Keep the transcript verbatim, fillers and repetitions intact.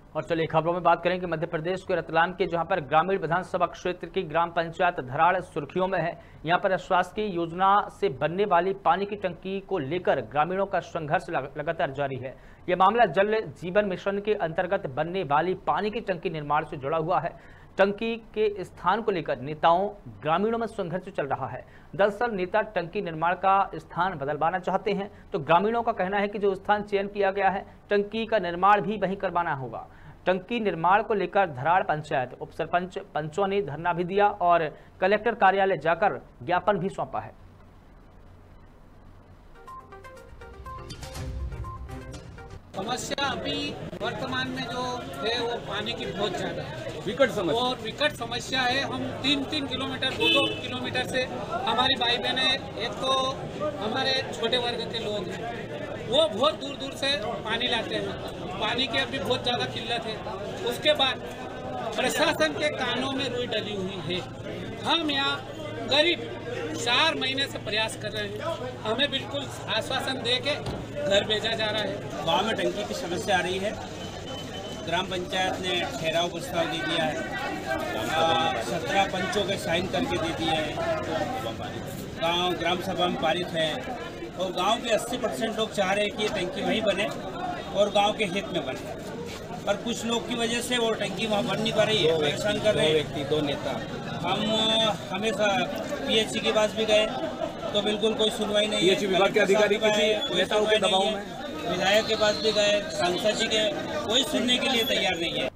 और चलिए खबरों में बात करें कि मध्य प्रदेश के रतलाम के जहां पर ग्रामीण विधानसभा क्षेत्र की ग्राम पंचायत धराड़ सुर्खियों में है। यहां पर शासकीय योजना से बनने वाली पानी की टंकी को लेकर ग्रामीणों का संघर्ष लगातार जारी है। यह मामला जल जीवन मिशन के अंतर्गत बनने वाली पानी की टंकी निर्माण से जुड़ा हुआ है। टंकी के स्थान को लेकर नेताओं ग्रामीणों में संघर्ष चल रहा है। दरअसल नेता टंकी निर्माण का स्थान बदलवाना चाहते हैं, तो ग्रामीणों का कहना है कि जो स्थान चयन किया गया है टंकी का निर्माण भी वहीं करवाना होगा। टंकी निर्माण को लेकर धराड़ पंचायत उप सरपंच पंचों ने धरना भी दिया और कलेक्टर कार्यालय जाकर ज्ञापन भी सौंपा है। समस्या अभी वर्तमान में जो है वो पानी की बहुत ज्यादा विकट समस्या और विकट समस्या है। हम तीन तीन किलोमीटर दो दो किलोमीटर से हमारी भाई बहने, एक तो हमारे छोटे वर्ग के लोग हैं वो बहुत दूर दूर से पानी लाते हैं। पानी की अभी बहुत ज़्यादा किल्लत है। उसके बाद प्रशासन के कानों में रुई डली हुई है। हम यहाँ करीब चार महीने से प्रयास कर रहे हैं, हमें बिल्कुल आश्वासन दे के घर भेजा जा रहा है। गांव में टंकी की समस्या आ रही है। ग्राम पंचायत ने ठहराव प्रस्ताव दे दिया है, सत्रह पंचों के साइन करके दे दिए हैं, गांव ग्राम सभा में पारित है और गांव के अस्सी परसेंट लोग चाह रहे हैं कि ये टंकी वहीं बने और गांव के हित में बने। पर कुछ लोग की वजह से वो टंकी वहाँ बन नहीं पा रही है, परेशान कर रहे हैं व्यक्ति दो नेता। हम हमेशा पीएचसी के पास भी गए तो बिल्कुल कोई सुनवाई नहीं है। पीएचसी विभाग के अधिकारी नेताओं के दबाव में विधायक के पास भी गए, सांसद जी के, कोई सुनने के लिए तैयार नहीं है।